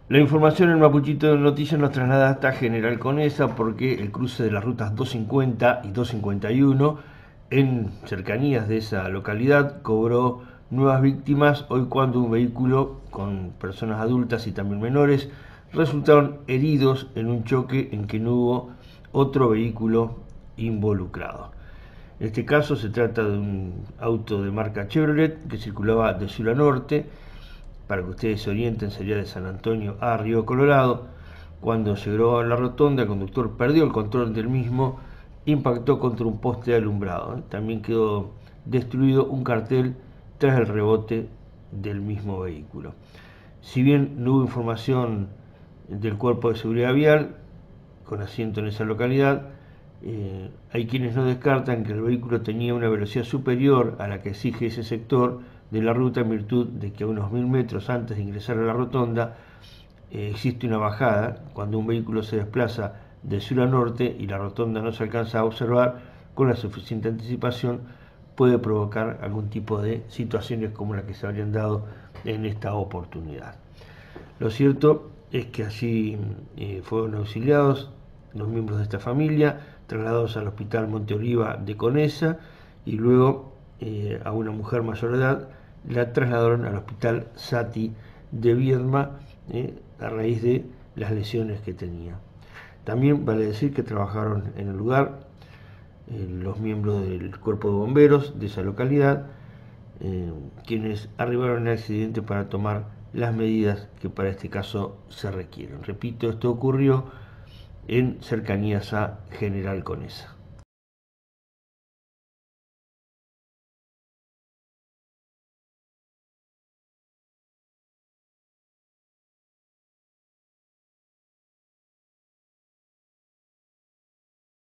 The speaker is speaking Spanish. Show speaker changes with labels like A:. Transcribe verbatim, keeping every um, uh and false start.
A: La información en Mapuchito Noticias nos traslada hasta General Conesa porque el cruce de las rutas doscientos cincuenta y doscientos cincuenta y uno en cercanías de esa localidad cobró nuevas víctimas hoy cuando un vehículo con personas adultas y también menores resultaron heridos en un choque en que no hubo otro vehículo involucrado. En este caso se trata de un auto de marca Chevrolet que circulaba de sur a norte. Para que ustedes se orienten, sería de San Antonio a Río Colorado. Cuando llegó a la rotonda, el conductor perdió el control del mismo, impactó contra un poste de alumbrado. También quedó destruido un cartel tras el rebote del mismo vehículo. Si bien no hubo información del Cuerpo de Seguridad Vial con asiento en esa localidad, eh, hay quienes no descartan que el vehículo tenía una velocidad superior a la que exige ese sector de la ruta en virtud de que a unos mil metros antes de ingresar a la rotonda eh, existe una bajada. Cuando un vehículo se desplaza de sur a norte y la rotonda no se alcanza a observar con la suficiente anticipación, puede provocar algún tipo de situaciones como la que se habrían dado en esta oportunidad. Lo cierto es que allí eh, fueron auxiliados los miembros de esta familia, trasladados al Hospital Monte Oliva de Conesa y luego eh, a una mujer mayor de edad la trasladaron al Hospital Sati de Viedma eh, a raíz de las lesiones que tenía. También vale decir que trabajaron en el lugar eh, los miembros del Cuerpo de Bomberos de esa localidad, eh, quienes arribaron al accidente para tomar las medidas que para este caso se requieren. Repito, esto ocurrió en cercanías a General Conesa.